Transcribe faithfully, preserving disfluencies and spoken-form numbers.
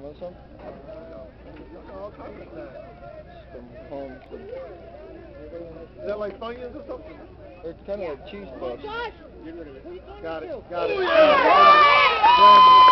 Want some? All kinds of snacks. Some home, some... Is that like Funyuns or something? It's kind of like cheese puffs. Got it. Got it.